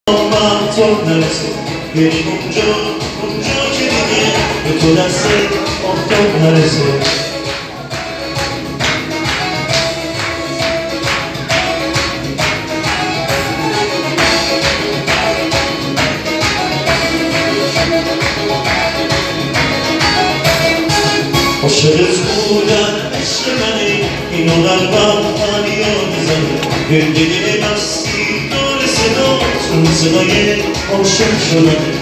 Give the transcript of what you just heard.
تو نرسه یک اونجا که دیگه به تو دست آفتاب نرسه عاشقت بودن عشق منه اینو قلبم فریاد میزنه گریه مستی دور صدا چون صدای عاشق شدنه